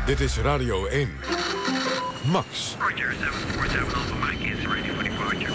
Dit is Radio 1. Max. Roger, 747 Alpha Mike is ready for departure.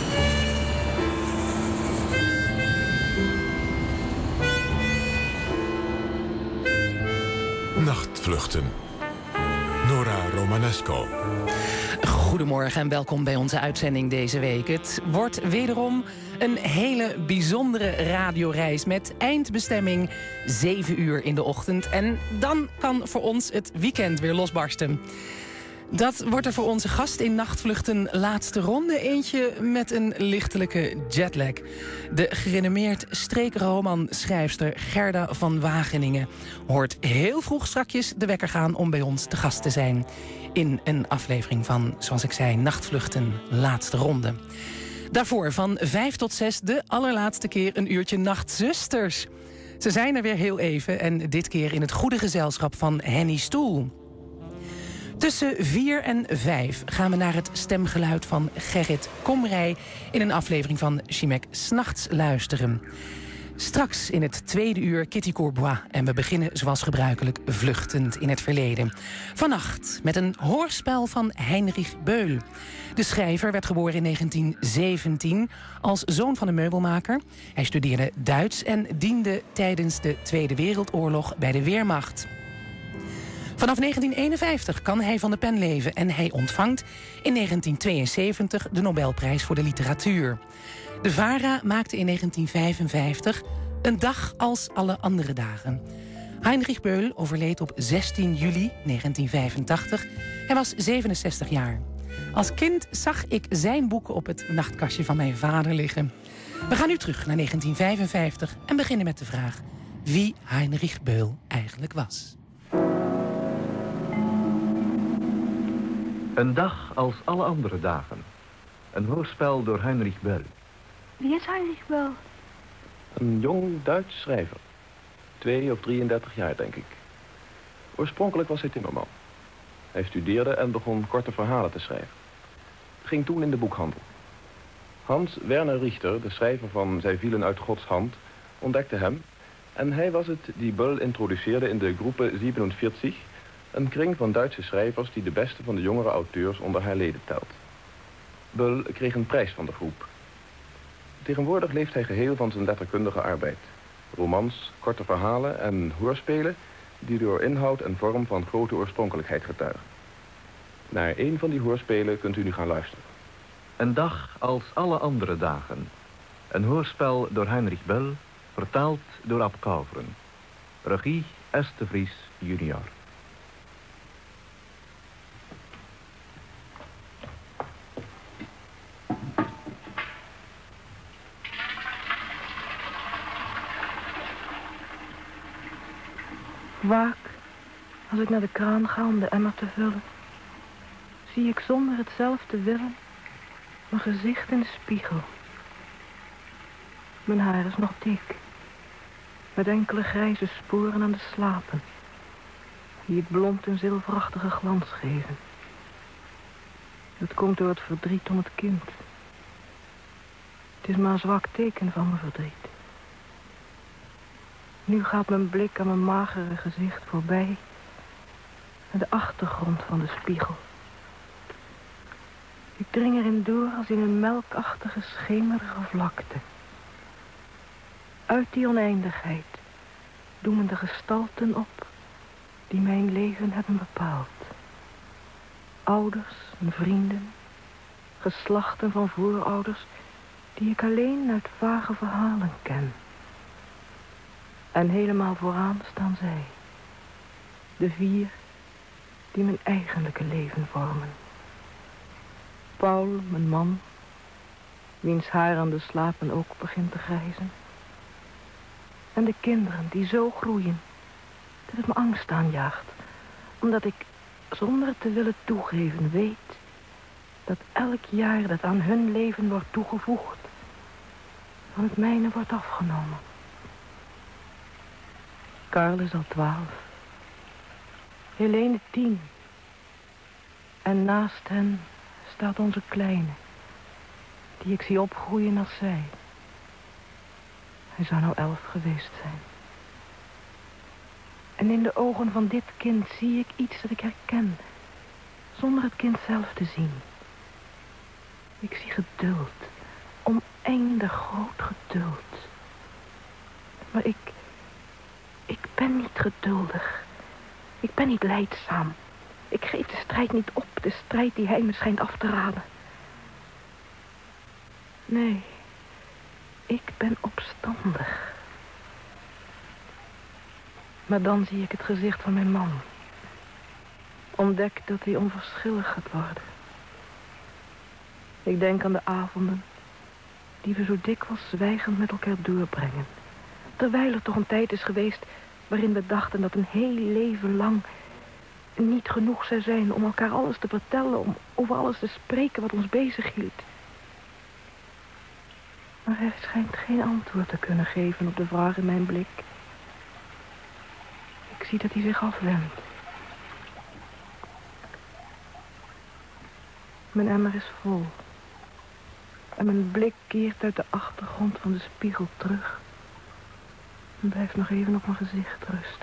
Nachtvluchten. Nora Romanesco. Goedemorgen en welkom bij onze uitzending deze week. Het wordt wederom een hele bijzondere radioreis met eindbestemming 7 uur in de ochtend. En dan kan voor ons het weekend weer losbarsten. Dat wordt er voor onze gast in Nachtvluchten laatste ronde. Eentje met een lichtelijke jetlag. De gerenommeerd streekromanschrijfster Gerda van Wageningen hoort heel vroeg strakjes de wekker gaan om bij ons te gast te zijn in een aflevering van, zoals ik zei, Nachtvluchten laatste ronde. Daarvoor van 5 tot 6 de allerlaatste keer een uurtje Nachtzusters. Ze zijn er weer heel even en dit keer in het goede gezelschap van Henny Stoel. Tussen 4 en 5 gaan we naar het stemgeluid van Gerrit Komrij in een aflevering van Chimek 's Nachts luisteren. Straks in het tweede uur Kitty Courbois en we beginnen zoals gebruikelijk vluchtend in het verleden. Vannacht met een hoorspel van Heinrich Beul. De schrijver werd geboren in 1917 als zoon van een meubelmaker. Hij studeerde Duits en diende tijdens de Tweede Wereldoorlog bij de Wehrmacht. Vanaf 1951 kan hij van de pen leven en hij ontvangt in 1972 de Nobelprijs voor de literatuur. De VARA maakte in 1955 een dag als alle andere dagen. Heinrich Beul overleed op 16 juli 1985. Hij was 67 jaar. Als kind zag ik zijn boeken op het nachtkastje van mijn vader liggen. We gaan nu terug naar 1955 en beginnen met de vraag wie Heinrich Beul eigenlijk was. Een dag als alle andere dagen. Een hoorspel door Heinrich Beul. Wie is Heinrich Beul? Een jong Duits schrijver. 2 of 33 jaar, denk ik. Oorspronkelijk was hij timmerman. Hij studeerde en begon korte verhalen te schrijven. Ging toen in de boekhandel. Hans Werner Richter, de schrijver van Zij vielen uit Gods hand, ontdekte hem. En hij was het die Beul introduceerde in de Groepe 47... een kring van Duitse schrijvers die de beste van de jongere auteurs onder haar leden telt. Beul kreeg een prijs van de groep. Tegenwoordig leeft hij geheel van zijn letterkundige arbeid. Romans, korte verhalen en hoorspelen die door inhoud en vorm van grote oorspronkelijkheid getuigen. Naar een van die hoorspelen kunt u nu gaan luisteren. Een dag als alle andere dagen. Een hoorspel door Heinrich Beul, vertaald door Ab Kalveren. Regie S. de Vries junior. Vaak, als ik naar de kraan ga om de emmer te vullen, zie ik zonder het zelf te willen mijn gezicht in de spiegel. Mijn haar is nog dik, met enkele grijze sporen aan de slapen, die het blond een zilverachtige glans geven. Dat komt door het verdriet om het kind. Het is maar een zwak teken van mijn verdriet. Nu gaat mijn blik aan mijn magere gezicht voorbij naar de achtergrond van de spiegel. Ik dring erin door als in een melkachtige schemerige vlakte. Uit die oneindigheid doemen de gestalten op die mijn leven hebben bepaald. Ouders en vrienden, geslachten van voorouders die ik alleen uit vage verhalen ken. En helemaal vooraan staan zij. De 4 die mijn eigenlijke leven vormen. Paul, mijn man, wiens haar aan de slapen ook begint te grijzen. En de kinderen die zo groeien dat het me angst aanjaagt. Omdat ik, zonder het te willen toegeven, weet dat elk jaar dat aan hun leven wordt toegevoegd, van het mijne wordt afgenomen. Karl is al 12. Helene 10. En naast hen staat onze kleine, die ik zie opgroeien als zij. Hij zou nou 11 geweest zijn. En in de ogen van dit kind zie ik iets dat ik herken, zonder het kind zelf te zien. Ik zie geduld, oneindig groot geduld. Maar ik ben niet geduldig. Ik ben niet lijdzaam. Ik geef de strijd niet op, de strijd die hij me schijnt af te raden. Nee, ik ben opstandig. Maar dan zie ik het gezicht van mijn man. Ontdek dat hij onverschillig gaat worden. Ik denk aan de avonden die we zo dikwijls zwijgend met elkaar doorbrengen. Terwijl er toch een tijd is geweest waarin we dachten dat een heel leven lang niet genoeg zou zijn om elkaar alles te vertellen, om over alles te spreken wat ons bezighield. Maar hij schijnt geen antwoord te kunnen geven op de vraag in mijn blik. Ik zie dat hij zich afwendt. Mijn emmer is vol. En mijn blik keert uit de achtergrond van de spiegel terug. En blijft nog even op mijn gezicht rusten.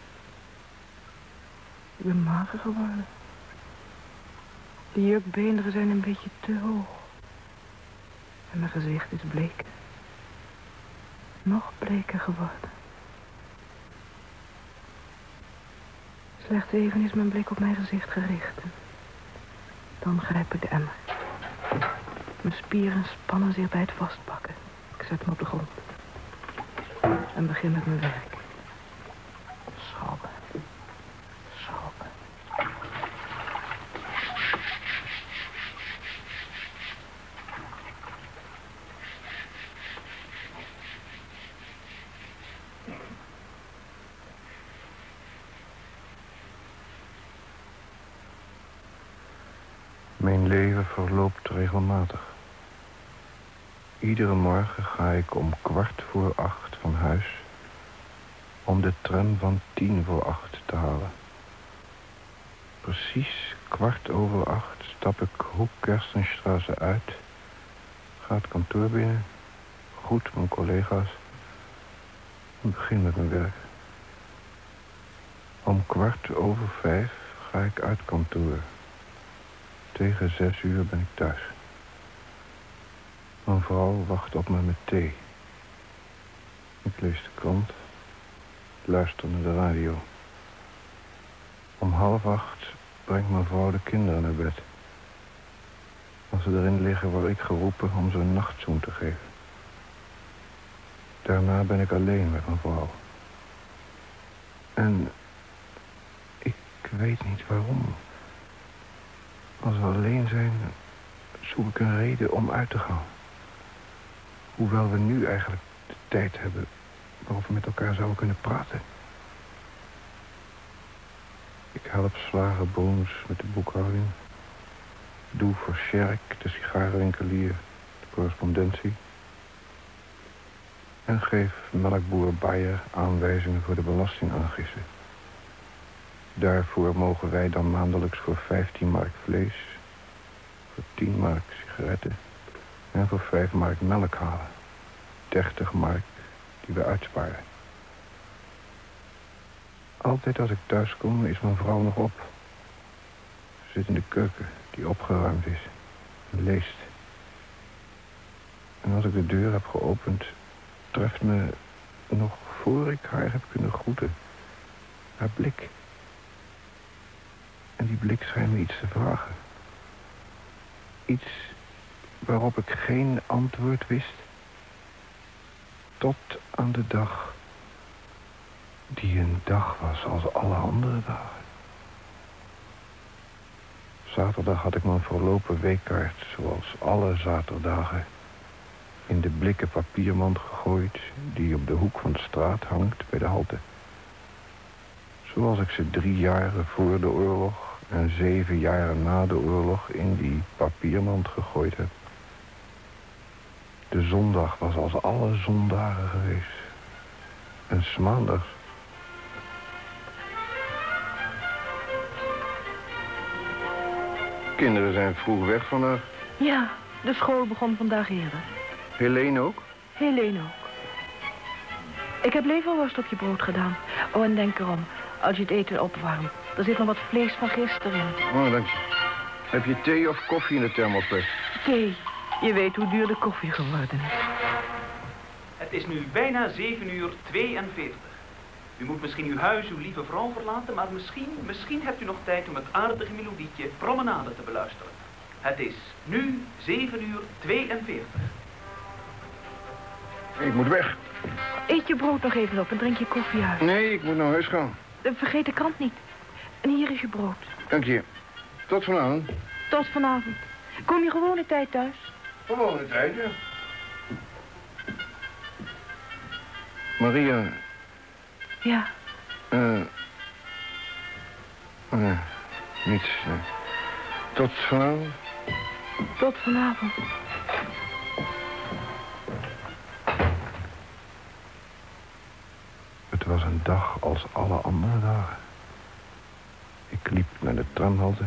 Ik ben mager geworden. De jukbeenderen zijn een beetje te hoog. En mijn gezicht is bleek. Nog bleker geworden. Slechts even is mijn blik op mijn gezicht gericht. Dan grijp ik de emmer. Mijn spieren spannen zich bij het vastpakken. Ik zet hem op de grond. En begin met mijn werk. Schrobben. Schrobben. Mijn leven verloopt regelmatig. Iedere morgen ga ik om 7:15 van huis om de tram van 7:10 te halen. Precies 7:15 stap ik Hoek Kerstenstraße uit, ga het kantoor binnen, groet mijn collega's en begin met mijn werk. Om 5:15 ga ik uit kantoor. Tegen 6 uur ben ik thuis. Mijn vrouw wacht op me met thee. Ik lees de krant, luister naar de radio. Om 7:30 brengt mijn vrouw de kinderen naar bed. Als ze erin liggen word ik geroepen om ze een nachtzoen te geven. Daarna ben ik alleen met mijn vrouw. En ik weet niet waarom. Als we alleen zijn, zoek ik een reden om uit te gaan. Hoewel we nu eigenlijk de tijd hebben waarop we met elkaar zouden kunnen praten. Ik help slager Boons met de boekhouding. Doe voor Sjerk, de sigarenwinkelier, de correspondentie. En geef melkboer Bayer aanwijzingen voor de belastingaangifte. Daarvoor mogen wij dan maandelijks voor 15 mark vlees, voor 10 mark sigaretten en voor 5 mark melk halen. 30 mark die we uitsparen. Altijd als ik thuis kom is mijn vrouw nog op. Ze zit in de keuken die opgeruimd is en leest. En als ik de deur heb geopend, treft me nog voor ik haar heb kunnen groeten haar blik. En die blik schijnt me iets te vragen. Iets waarop ik geen antwoord wist. Tot aan de dag die een dag was als alle andere dagen. Zaterdag had ik mijn verlopen weekkaart, zoals alle zaterdagen, in de blikken papiermand gegooid die op de hoek van de straat hangt bij de halte. Zoals ik ze 3 jaren voor de oorlog en 7 jaren na de oorlog in die papiermand gegooid heb. De zondag was als alle zondagen geweest. En 's maandags. Kinderen zijn vroeg weg vandaag. Ja, de school begon vandaag eerder. Helene ook? Helene ook. Ik heb leverworst op je brood gedaan. Oh, en denk erom, als je het eten opwarmt. Er zit nog wat vlees van gisteren in. Oh, dank je. Heb je thee of koffie in de thermosfles? Thee. Je weet hoe duur de koffie geworden is. Het is nu bijna 7:42. U moet misschien uw huis, uw lieve vrouw verlaten, maar misschien hebt u nog tijd om het aardige melodietje Promenade te beluisteren. Het is nu 7:42. Ik moet weg. Eet je brood nog even op en drink je koffie uit. Nee, ik moet naar huis gaan. Vergeet de krant niet. En hier is je brood. Dank je. Tot vanavond. Tot vanavond. Kom je gewone tijd thuis? Gewone tijd, ja. Maria. Ja. Niets. Nee. Tot vanavond. Tot vanavond. Het was een dag als alle andere dagen. Ik liep naar de tramhalte.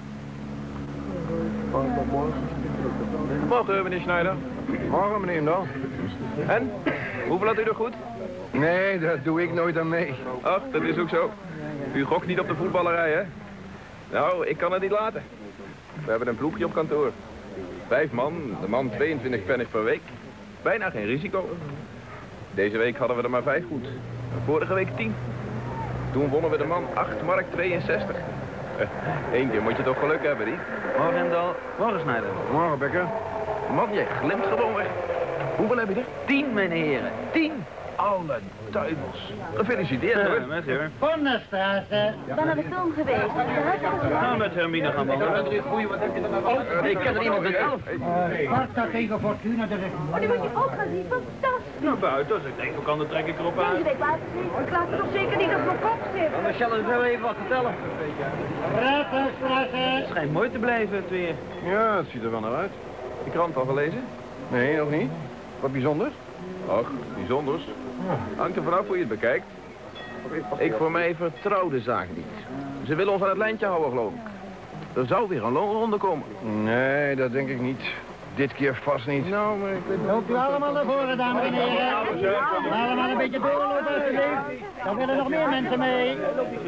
Morgen, meneer Schneider. Morgen, meneer Dahl. En? Hoeveel had u er goed? Nee, daar doe ik nooit aan mee. Ach, dat is ook zo. U gokt niet op de voetballerij, hè? Nou, ik kan het niet laten. We hebben een ploegje op kantoor. 5 man, de man 22 pennig per week. Bijna geen risico. Deze week hadden we er maar 5 goed. En vorige week 10. Toen wonnen we de man 8,62 mark. Eén keer moet je toch geluk hebben, die. Morgen, Hendel. Morgen, Schneider. Morgen, Bekker. Man, jij glimt gewoon weg. Hoeveel heb je er? 10, mijn heren. 10. Alle duivels. Gefeliciteerd, hoor. Met u. Vonderstraße. Ben naar de film geweest. Ga met Hermine gaan wandelen. Ik ken er iemand met 11. Sparta tegen Fortuna de Recht. Oh, die moet je ook gaan zien. Fantastisch. Naar buiten, als ik denk, hoe kan, dan trek ik erop uit. Deze week laten zien. Ik laat er toch zeker niet op mijn kop zitten. Dan zal ik wel even wat vertellen. Praterstraße. Het schijnt mooi te blijven, het weer. Ja, het ziet er wel naar uit. Die krant al gelezen? Nee, nog niet. Wat bijzonders? Ach, bijzonders. Hangt er vanaf hoe je het bekijkt. Ik voor mij vertrouw de zaak niet. Ze willen ons aan het lijntje houden, geloof ik. Er zou weer een loonronde komen. Nee, dat denk ik niet. Dit keer vast niet. Nou, maar ik weet Loopt u allemaal naar voren, dames en heren. Allemaal een beetje doorlopen, alsjeblieft. Dan willen nog meer mensen mee.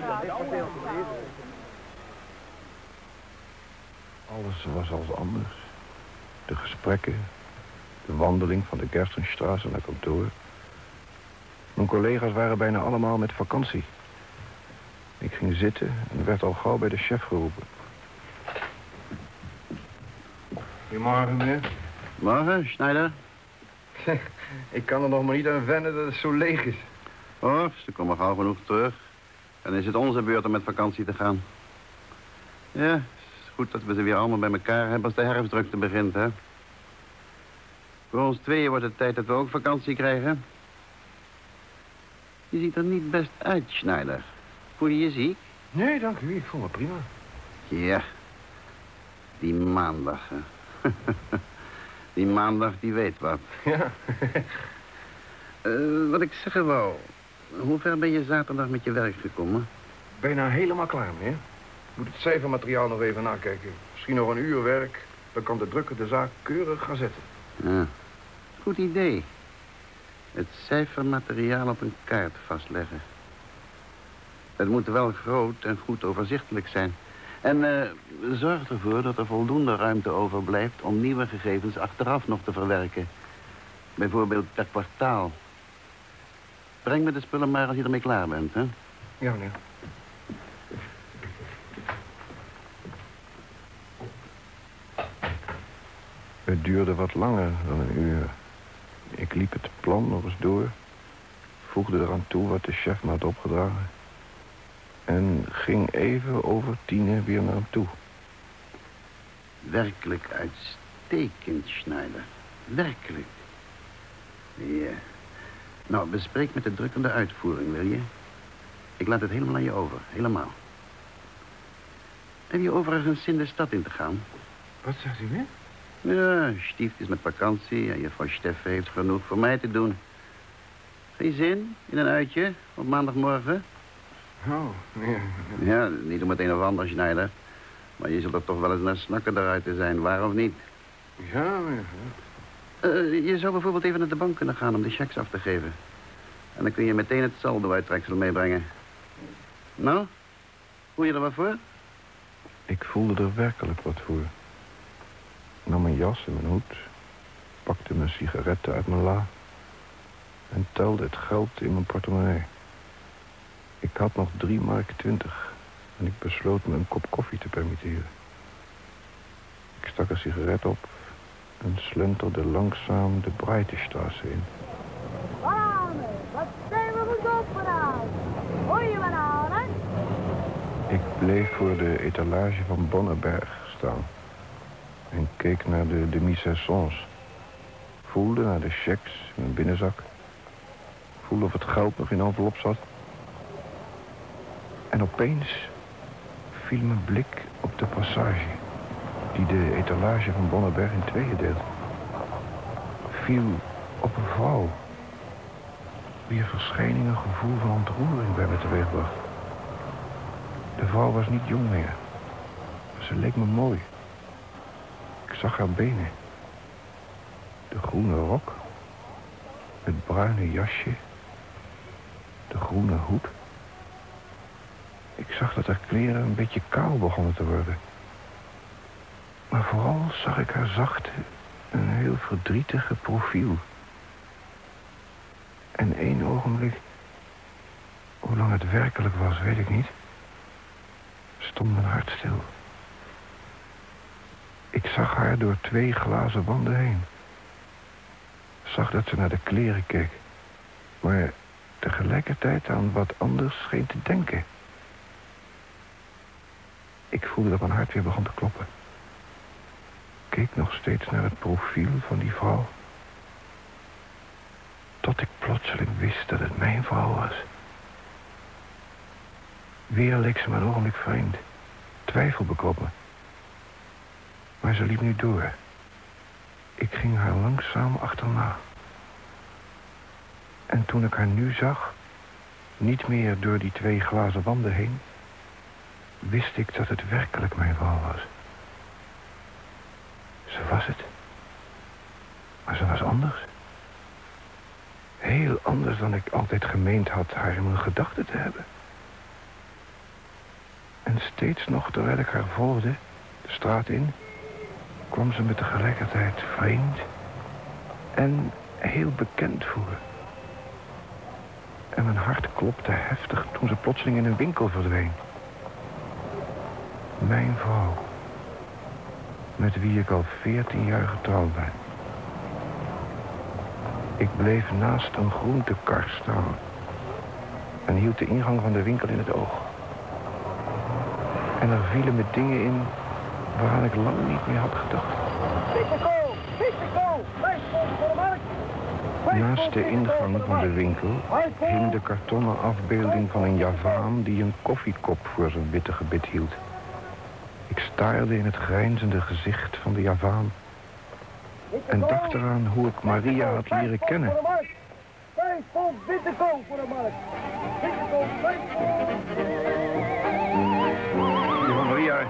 Alles was als anders. De gesprekken, de wandeling van de Gerstenstraße naar kantoor. Mijn collega's waren bijna allemaal met vakantie. Ik ging zitten en werd al gauw bij de chef geroepen. Goedemorgen, meneer. Morgen, Schneider. Ik kan er nog maar niet aan wennen dat het zo leeg is. Oh, ze komen gauw genoeg terug. En is het onze beurt om met vakantie te gaan. Ja, het is goed dat we ze weer allemaal bij elkaar hebben als de herfstdrukte begint, hè. Voor ons tweeën wordt het tijd dat we ook vakantie krijgen. Je ziet er niet best uit, Schneider. Voel je je ziek? Nee, dank u. Ik voel me prima. Ja, die maandag, hè. Die maandag, die weet wat. Ja. Wat ik zeggen wou. Hoe ver ben je zaterdag met je werk gekomen? Bijna helemaal klaar, meneer. Ik moet het cijfermateriaal nog even nakijken. Misschien nog een uur werk. Dan kan de drukker de zaak keurig gaan zetten. Ja, goed idee. Het cijfermateriaal op een kaart vastleggen. Het moet wel groot en goed overzichtelijk zijn. En zorg ervoor dat er voldoende ruimte overblijft om nieuwe gegevens achteraf nog te verwerken. Bijvoorbeeld per kwartaal. Breng me de spullen maar als je ermee klaar bent, hè? Ja, meneer. Het duurde wat langer dan een uur. Ik liep het plan nog eens door. Voegde eraan toe wat de chef me had opgedragen. En ging even over 10 weer naar hem toe. Werkelijk uitstekend, Schneider. Werkelijk. Ja. Nou, bespreek met de drukkende uitvoering, wil je? Ik laat het helemaal aan je over. Helemaal. Heb je overigens zin de stad in te gaan? Wat zegt u weer? Ja, Stieft is met vakantie en juffrouw Steffe heeft genoeg voor mij te doen. Geen zin in een uitje op maandagmorgen? Oh, nee. Ja, niet om het een of ander, Schneider. Maar je zult er toch wel eens naar snakken eruit te zijn, waar of niet? Ja, meneer. Je zou bijvoorbeeld even naar de bank kunnen gaan om de checks af te geven. En dan kun je meteen het saldo-uittreksel meebrengen. Nou, voel je er wat voor? Ik voelde er werkelijk wat voor. Ik nam mijn jas en mijn hoed, pakte mijn sigaretten uit mijn la en telde het geld in mijn portemonnee. Ik had nog 3,20 mark en ik besloot me een kop koffie te permitteren. Ik stak een sigaret op en slenterde langzaam de Breitestraße in. Wat zijn we goed opgedaan? Hoor je me nou, hè? Ik bleef voor de etalage van Bonneberg staan en keek naar de demi-saisons. Voelde naar de checks in mijn binnenzak. Voelde of het geld nog in envelop zat. En opeens viel mijn blik op de passage die de etalage van Bonneberg in tweeën deelt. Viel op een vrouw wier verschijning een gevoel van ontroering bij me teweegbracht. De vrouw was niet jong meer. Ze leek me mooi. Ik zag haar benen. De groene rok. Het bruine jasje. De groene hoed. Ik zag dat haar kleren een beetje kaal begonnen te worden. Maar vooral zag ik haar zachte en heel verdrietige profiel. En één ogenblik, hoe lang het werkelijk was, weet ik niet, stond mijn hart stil. Ik zag haar door 2 glazen wanden heen. Zag dat ze naar de kleren keek, maar tegelijkertijd aan wat anders scheen te denken. Ik voelde dat mijn hart weer begon te kloppen. Keek nog steeds naar het profiel van die vrouw. Tot ik plotseling wist dat het mijn vrouw was. Weer leek ze me een ogenblik vreemd. Twijfel bekroop me. Maar ze liep nu door. Ik ging haar langzaam achterna. En toen ik haar nu zag, niet meer door die 2 glazen wanden heen, wist ik dat het werkelijk mijn vrouw was. Ze was het. Maar ze was anders. Heel anders dan ik altijd gemeend had haar in mijn gedachten te hebben. En steeds nog, terwijl ik haar volgde, de straat in, kwam ze me tegelijkertijd vreemd en heel bekend voor. En mijn hart klopte heftig toen ze plotseling in een winkel verdween. Mijn vrouw, met wie ik al 14 jaar getrouwd ben. Ik bleef naast een groentekar staan en hield de ingang van de winkel in het oog. En er vielen me dingen in waaraan ik lang niet meer had gedacht. Naast de ingang van de winkel hing de kartonnen afbeelding van een Javaan die een koffiekop voor zijn witte gebit hield. Ik staarde in het grijnzende gezicht van de Javaan en dacht eraan hoe ik Maria had leren kennen. 5 pond witte kool voor de markt. Witte kool, 5 pond. Mevrouw Maria,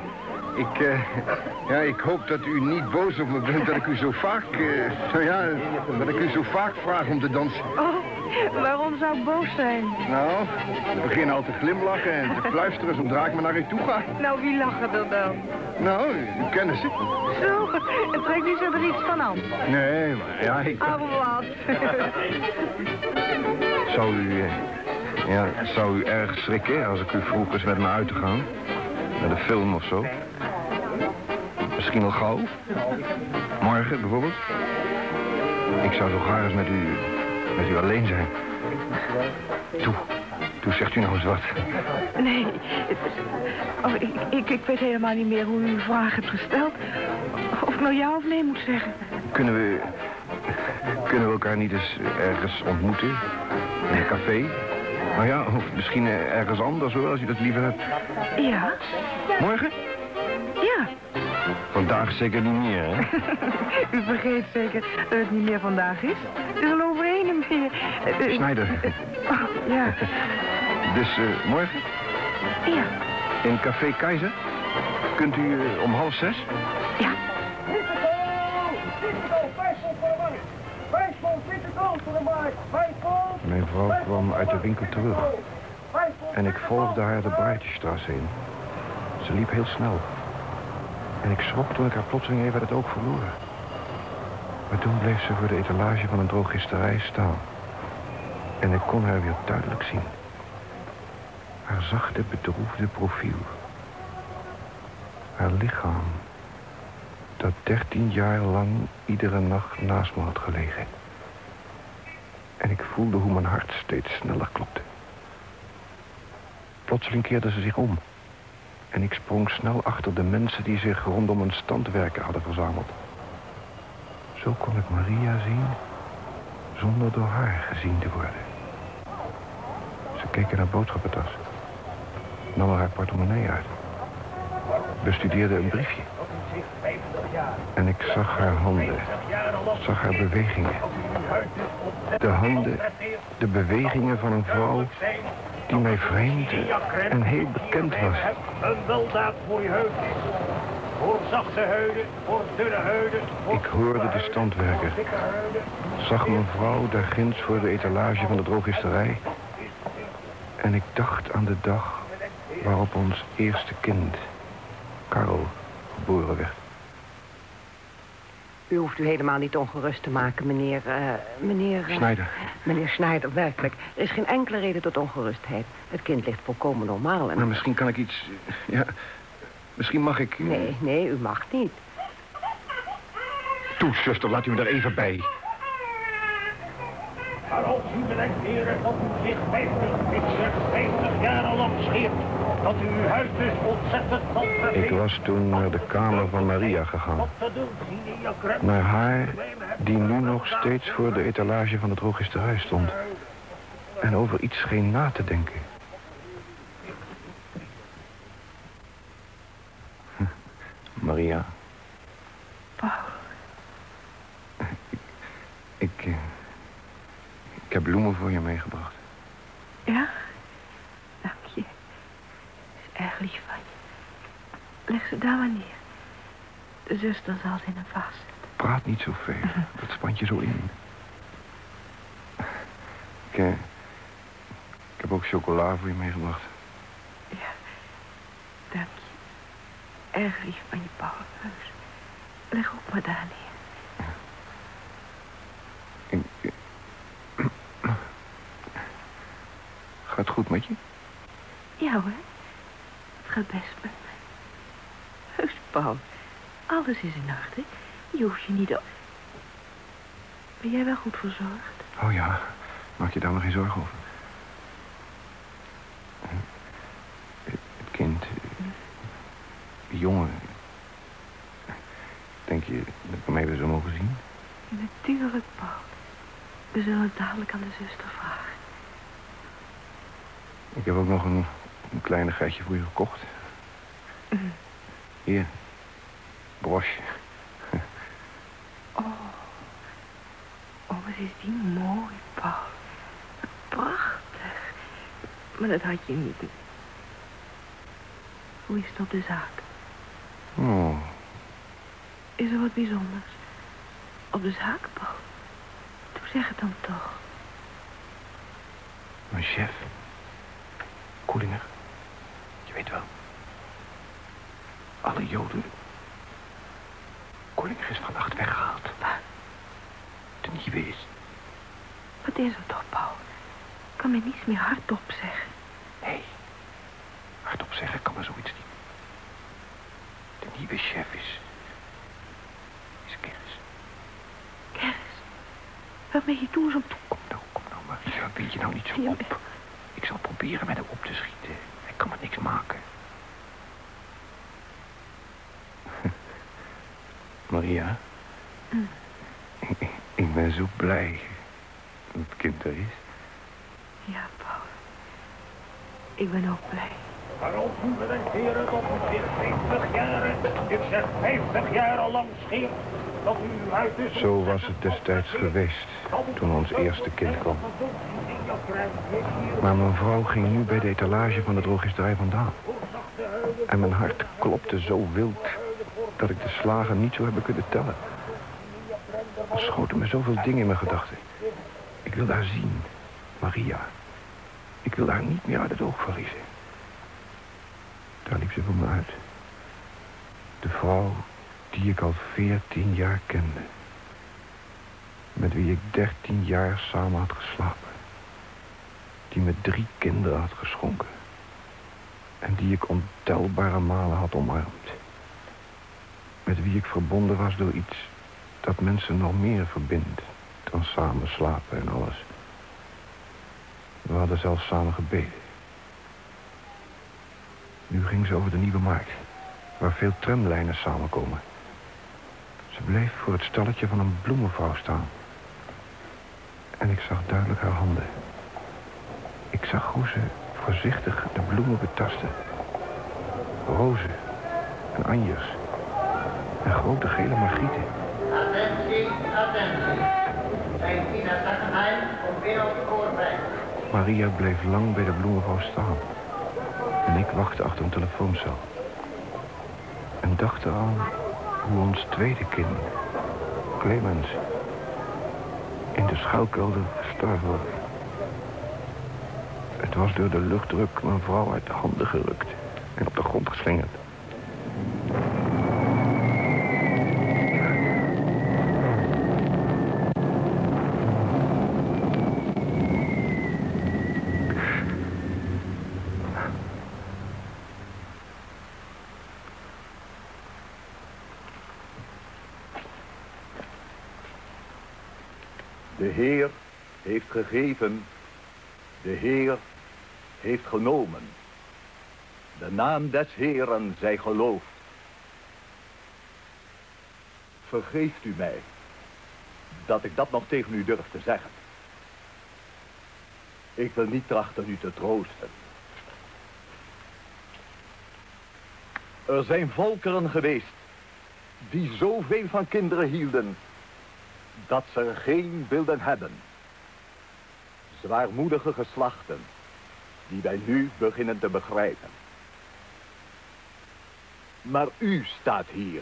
ik hoop dat u niet boos op me bent dat ik u zo vaak, dat ik u zo vaak vraag om te dansen. Oh, waarom zou ik boos zijn? Nou, ik begin al te glimlachen en te fluisteren zodra ik me naar u toe ga. Nou, wie lachen er dan? Nou, u kennen ze. Zo, en trekt u zich er iets van aan? Nee, maar ja, ik... Afwas. Zou u erg schrikken als ik u vroeg eens met me uit te gaan? Naar de film of zo? Misschien al gauw? Morgen bijvoorbeeld? Ik zou zo graag eens met u alleen zijn. Toe zegt u nou eens wat. Nee, ik weet helemaal niet meer hoe u uw vraag hebt gesteld. Of ik nou ja of nee moet zeggen. Kunnen we elkaar niet eens ergens ontmoeten? In een café? Nou ja, of misschien ergens anders hoor, als u dat liever hebt. Ja. Morgen? Ja. Vandaag zeker niet meer, hè? U vergeet zeker dat het niet meer vandaag is. Het is al over 1 meer. Schneider. Oh, ja. Dus morgen? Ja. In Café Keizer? Kunt u om 5:30? Ja. Witte kool, 5 pond voor de markt. 5 pond witte kool voor de markt. 5 pond. Mijn vrouw kwam uit de winkel terug. En ik volgde haar de Breitstraat heen. Ze liep heel snel. En ik schrok toen ik haar plotseling even uit het oog verloor. Maar toen bleef ze voor de etalage van een drogisterij staan. En ik kon haar weer duidelijk zien. Haar zachte, bedroefde profiel. Haar lichaam, dat 13 jaar lang iedere nacht naast me had gelegen. En ik voelde hoe mijn hart steeds sneller klopte. Plotseling keerde ze zich om. En ik sprong snel achter de mensen die zich rondom een standwerken hadden verzameld. Zo kon ik Maria zien, zonder door haar gezien te worden. Ze keek in haar boodschappentas. Nam er haar portemonnee uit. Bestudeerde een briefje. En ik zag haar handen. Zag haar bewegingen. De handen, de bewegingen van een vrouw die mij vreemd en heel bekend was. Een weldaad voor je huid. Voor zachte huiden, voor dunne huiden. Ik hoorde de standwerker. Zag mijn vrouw daar ginds voor de etalage van de drogisterij. En ik dacht aan de dag waarop ons eerste kind, Karel, geboren werd. U hoeft u helemaal niet ongerust te maken, meneer... Schneider. Meneer Schneider, werkelijk. Er is geen enkele reden tot ongerustheid. Het kind ligt volkomen normaal en... Maar misschien kan ik iets... Ja, misschien mag ik... Nee, u mag niet. Toe, zuster, laat u me er even bij. Maar als u bedenkt, heren, dat u zich 50 jaar lang scheert. Dat u uw huid dus ontzettend van Ik was toen naar de kamer van Maria gegaan. Naar haar, die nu nog steeds voor de etalage van de drogisterij stond. En over iets scheen na te denken. Maria. Paul. Ik heb bloemen voor je meegebracht. Ja? Dank je. Dat is erg lief van je. Leg ze daar maar neer. De zuster zal ze in een vaas zetten. Praat niet zo veel. Dat spant je zo in. Ik heb ook chocola voor je meegebracht. Ja, dank je. Erg lief van je, Paul. Heus. Leg ook maar daar neer. Gaat het goed met je? Ja hoor. Het gaat best met mij. Heus, Paul. Alles is in orde. Je hoeft je niet op. Ben jij wel goed verzorgd? Oh ja, maak je daar nog geen zorgen over. Het kind, die jongen. Denk je dat ik hem even zo mogen zien? Natuurlijk, Paul. We zullen het dadelijk aan de zuster vragen. Ik heb ook nog een kleinigheidje voor je gekocht. Hier, brosje. Oh, wat is die mooi, Paul. Prachtig. Maar dat had je niet. Hoe is het op de zaak? Oh. Is er wat bijzonders? Op de zaak, Paul? Doe, zeg het dan toch. Mijn chef. Koelinger. Je weet wel. Alle Joden. Koelinger is vannacht weggehaald. Wat? De nieuwe is. Wat is er toch, Paul? Kan men niets meer hardop zeggen? Nee. Hardop zeggen kan maar zoiets niet. De nieuwe chef is Keris. Keris? Wat ben je toen zo... Kom nou, maar weet je nou niet zo op. Ik zal proberen met hem op te schieten. Hij kan met niks maken. Maria. Ik ben zo blij dat het kind er is. Ja, Paul. Ik ben ook blij. Maar als u bedenkt, heren, dat u zich 50 jaar, ik zeg 50 jaar lang scheert. Dat u uw huid dus... Zo was het destijds geweest toen ons eerste kind kwam. Maar mijn vrouw ging nu bij de etalage van de drogisterij vandaan. En mijn hart klopte zo wild dat ik de slagen niet zou hebben kunnen tellen. Er schoten me zoveel dingen in mijn gedachten. Ik wilde haar zien. Maria. Ik wil haar niet meer uit het oog verliezen. Daar liep ze voor me uit. De vrouw die ik al 14 jaar kende. Met wie ik 13 jaar samen had geslapen. Die me 3 kinderen had geschonken. En die ik ontelbare malen had omarmd. Met wie ik verbonden was door iets dat mensen nog meer verbindt dan samen slapen en alles. We hadden zelfs samen gebeden. Nu ging ze over de Nieuwe Markt, waar veel tramlijnen samenkomen. Ze bleef voor het stalletje van een bloemenvrouw staan. En ik zag duidelijk haar handen. Ik zag hoe ze voorzichtig de bloemen betastte. Rozen en anjers en grote gele margrieten. Attentie, attentie. Zijn Tina Takkenheim komt weer op de Koorbrei. Maria bleef lang bij de bloemenvrouw staan. En ik wachtte achter een telefooncel. En dacht eraan hoe ons tweede kind, Clemens, in de schuilkelder gestorven was. Het was door de luchtdruk mijn vrouw uit de handen gerukt en op de grond geslingerd. De Heer heeft gegeven, de Heer heeft genomen. De naam des Heeren zij geloofd. Vergeeft u mij dat ik dat nog tegen u durf te zeggen. Ik wil niet trachten u te troosten. Er zijn volkeren geweest die zoveel van kinderen hielden dat ze er geen wilden hebben. Zwaarmoedige geslachten die wij nu beginnen te begrijpen. Maar u staat hier.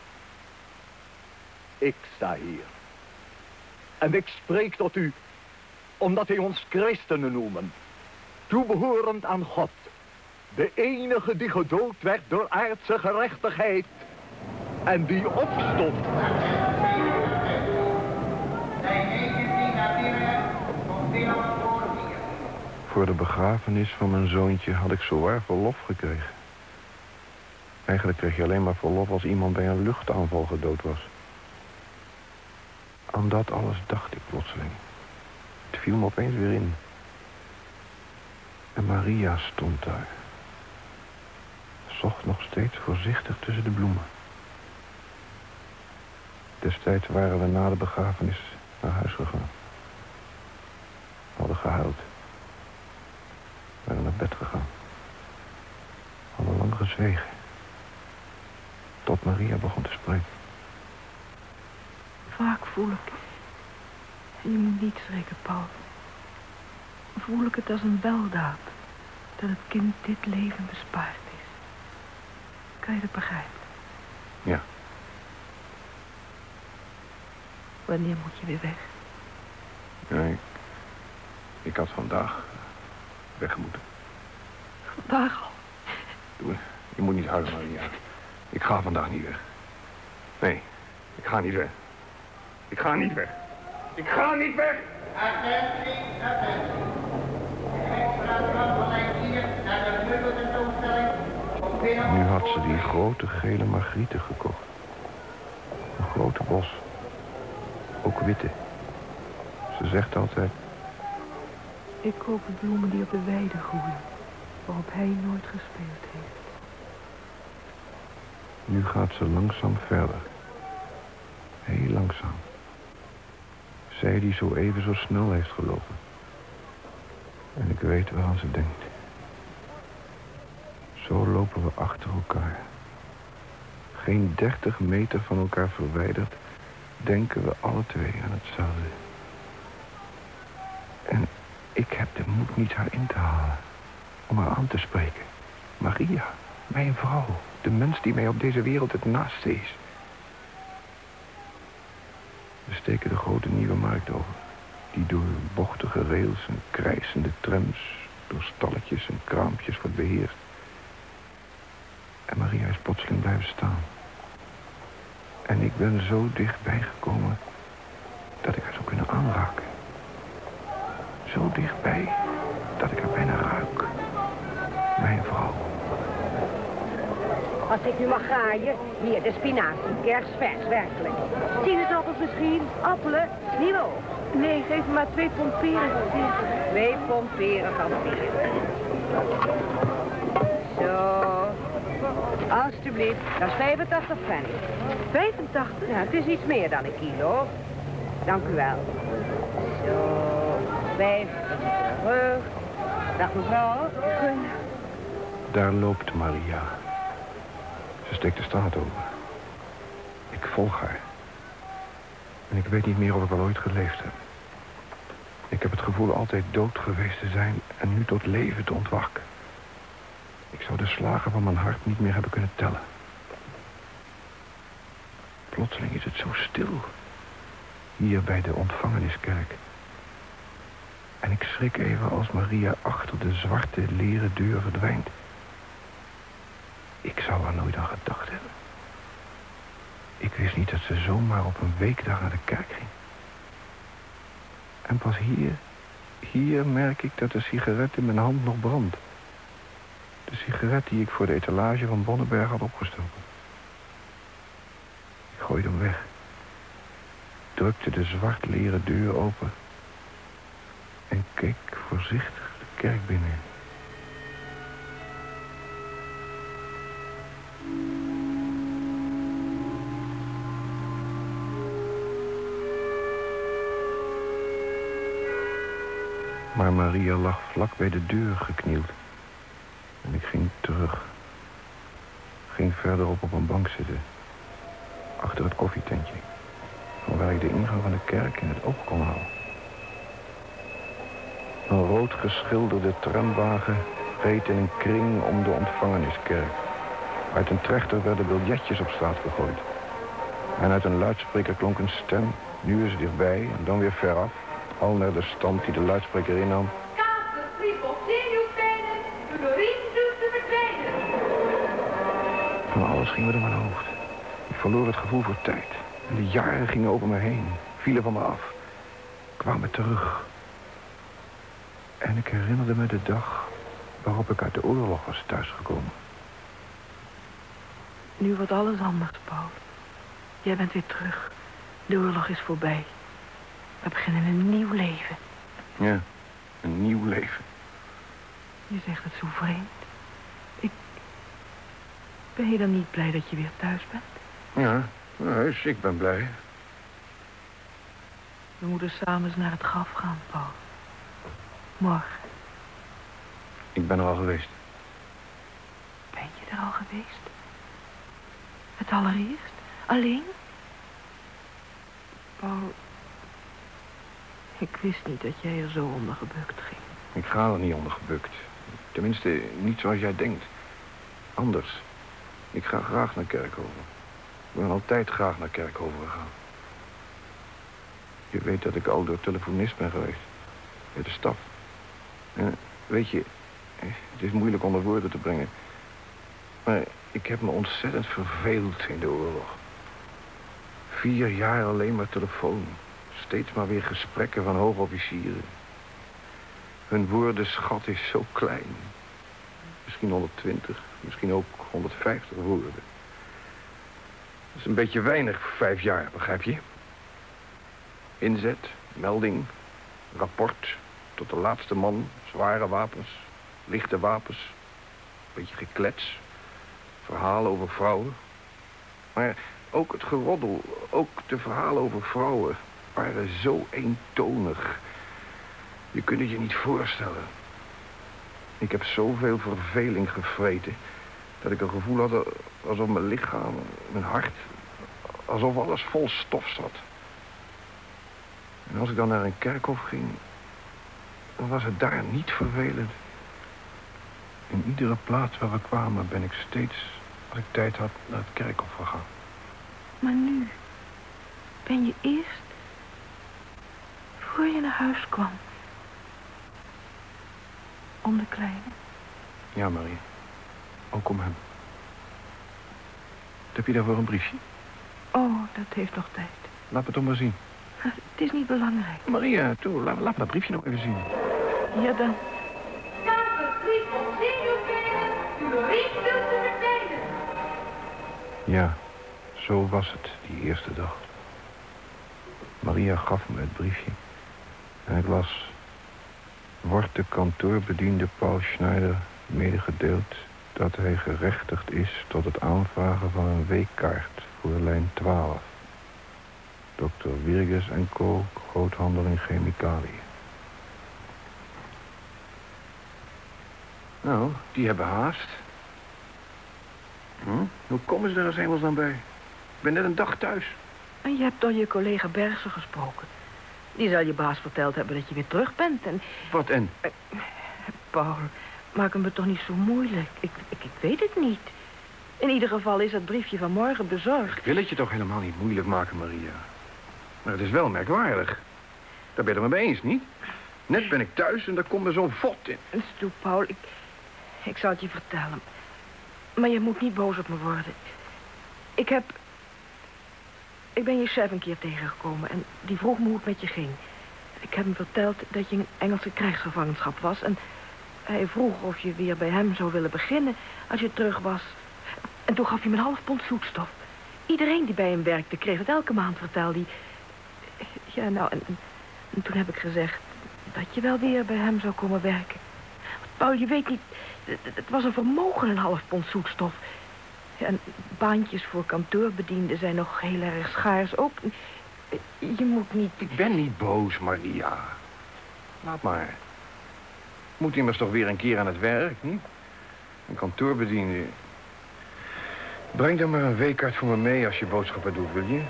Ik sta hier. En ik spreek tot u omdat hij ons christenen noemen, toebehorend aan God, de enige die gedood werd door aardse gerechtigheid en die opstond. Voor de begrafenis van mijn zoontje had ik zowaar verlof gekregen. Eigenlijk kreeg je alleen maar verlof als iemand bij een luchtaanval gedood was. Aan dat alles dacht ik plotseling. Het viel me opeens weer in. En Maria stond daar. Zocht nog steeds voorzichtig tussen de bloemen. Destijds waren we na de begrafenis naar huis gegaan. We hadden gehuild. We waren naar bed gegaan. We hadden lang gezwegen. Tot Maria begon te spreken. Vaak voel ik... En je moet niet schrikken, Paul. Voel ik het als een weldaad dat het kind dit leven bespaard is. Kan je dat begrijpen? Ja. Wanneer moet je weer weg? Nee, ik had vandaag weg moeten. Vandaag al? Je moet niet huilen, Maria. Ik ga vandaag niet weg. Nee, ik ga niet weg. Ik ga niet weg. Ik ga niet weg! Attentie, attentie. Van lijn 4 naar de meubeltentoonstelling. Nu had ze die grote gele margrieten gekocht. Een grote bos. Ook witte. Ze zegt altijd... Ik koop de bloemen die op de weide groeien. Waarop hij nooit gespeeld heeft. Nu gaat ze langzaam verder. Heel langzaam. Zij die zo even zo snel heeft gelopen. En ik weet waaraan ze denkt. Zo lopen we achter elkaar. Geen 30 meter van elkaar verwijderd... denken we alle twee aan hetzelfde. En ik heb de moed niet haar in te halen. Om haar aan te spreken. Maria, mijn vrouw. De mens die mij op deze wereld het naaste is. We steken de grote Nieuwe Markt over. die door bochtige rails en krijsende trams, door stalletjes en kraampjes wordt beheerst. En Maria is plotseling blijven staan. En ik ben zo dichtbij gekomen dat ik haar zou kunnen aanraken. Zo dichtbij dat ik haar bijna ruik. Mijn vrouw. Als ik nu mag graaien, hier de spinazie, kerstvers, werkelijk. Sinaasappels misschien, appelen, niveau. Nee, geef me maar 2 pond peren van 40. 2 pond peren van 40. Zo. Alsjeblieft, dat is 85 cent. 85? Ja, het is iets meer dan een kilo. Dank u wel. Zo, 50 terug. Dag mevrouw. Daar loopt Maria. Ze steekt de straat over. Ik volg haar. En ik weet niet meer of ik al ooit geleefd heb. Ik heb het gevoel altijd dood geweest te zijn en nu tot leven te ontwaken. Ik zou de slagen van mijn hart niet meer hebben kunnen tellen. Plotseling is het zo stil. Hier bij de ontvangeniskerk. En ik schrik even als Maria achter de zwarte leren deur verdwijnt. Ik zou er nooit aan gedacht hebben. Ik wist niet dat ze zomaar op een weekdag naar de kerk ging. En pas hier merk ik dat de sigaret in mijn hand nog brandt. De sigaret die ik voor de etalage van Bonnenberg had opgestoken. Ik gooide hem weg. Drukte de zwart leren deur open. En keek voorzichtig de kerk binnen. Maar Maria lag vlak bij de deur geknield. En ik ging terug. Ging verderop op een bank zitten. Achter het koffietentje. Van waar ik de ingang van de kerk in het oog kon houden. Een rood geschilderde tramwagen reed in een kring om de ontvangeniskerk. Uit een trechter werden biljetjes op straat gegooid. En uit een luidspreker klonk een stem. Nu is het dichtbij en dan weer veraf. Al naar de stand die de luidspreker innam. Van alles ging me door mijn hoofd. Ik verloor het gevoel voor tijd. En de jaren gingen over me heen. Vielen van me af. Kwamen terug. En ik herinnerde me de dag waarop ik uit de oorlog was thuisgekomen. Nu wordt alles anders, Paul. Jij bent weer terug. De oorlog is voorbij. We beginnen een nieuw leven. Ja, een nieuw leven. Je zegt het zo vreemd. Ben je dan niet blij dat je weer thuis bent? Ja, dus ik ben blij. We moeten samen eens naar het graf gaan, Paul. Morgen. Ik ben er al geweest. Ben je er al geweest? Het allereerst? Alleen? Paul, ik wist niet dat jij er zo onder gebukt ging. Ik ga er niet onder gebukt. Tenminste, niet zoals jij denkt. Anders. Ik ga graag naar Kerkhoven. Ik ben altijd graag naar Kerkhoven gegaan. Je weet dat ik al door telefonist ben geweest. Bij de staf. En weet je, het is moeilijk onder woorden te brengen. Maar ik heb me ontzettend verveeld in de oorlog. 4 jaar alleen maar telefoon. Steeds maar weer gesprekken van hoofdofficieren. Hun woordenschat is zo klein. Misschien 120, misschien ook 150 woorden. Dat is een beetje weinig voor 5 jaar, begrijp je? Inzet, melding, rapport, tot de laatste man, zware wapens, lichte wapens, beetje geklets, verhalen over vrouwen. Maar ook het geroddel, ook de verhalen over vrouwen waren zo eentonig. Je kunt het je niet voorstellen. Ik heb zoveel verveling gevreten dat ik een gevoel had alsof mijn lichaam, mijn hart, alsof alles vol stof zat. En als ik dan naar een kerkhof ging, dan was het daar niet vervelend. In iedere plaats waar we kwamen ben ik steeds, als ik tijd had, naar het kerkhof gegaan. Maar nu ben je eerst voor je naar huis kwam. Om de kleine. Ja, Marie. Ook om hem. Wat heb je daarvoor een briefje? Oh, dat heeft nog tijd. Laat me toch maar zien. Het is niet belangrijk. Maria, toe, laat me dat briefje nog even zien. Ja, dan. Ja, zo was het die eerste dag. Maria gaf me het briefje. En ik las: wordt de kantoorbediende Paul Schneider medegedeeld dat hij gerechtigd is tot het aanvragen van een weekkaart voor lijn 12. Dr. Wirges en Co., groothandel in chemicaliën. Nou, die hebben haast. Hoe komen ze er als hemels dan bij? Ik ben net een dag thuis. En je hebt door je collega Bergsen gesproken. Die zal je baas verteld hebben dat je weer terug bent en... Wat en? Paul, maak hem toch niet zo moeilijk. Ik weet het niet. In ieder geval is dat briefje van morgen bezorgd. Ik wil het je toch helemaal niet moeilijk maken, Maria. Maar het is wel merkwaardig. Daar ben je het me mee eens, niet? Net ben ik thuis en daar komt er zo'n vod in. Stoe, Paul, ik zal het je vertellen. Maar je moet niet boos op me worden. Ik ben je chef een keer tegengekomen en die vroeg me hoe het met je ging. Ik heb hem verteld dat je in Engelse krijgsgevangenschap was en hij vroeg of je weer bij hem zou willen beginnen als je terug was. En toen gaf hij me een half pond zoetstof. Iedereen die bij hem werkte kreeg het elke maand, vertelde hij. Ja, nou, en toen heb ik gezegd dat je wel weer bij hem zou komen werken. Paul, je weet niet, het was een vermogen, een half pond zoetstof. Ja, en baantjes voor kantoorbedienden zijn nog heel erg schaars. Ook, je moet niet... Ik ben niet boos, Maria. Laat maar. Moet immers toch weer een keer aan het werk, niet? Een kantoorbediende. Breng dan maar een weekkaart voor me mee als je boodschappen doet, wil je?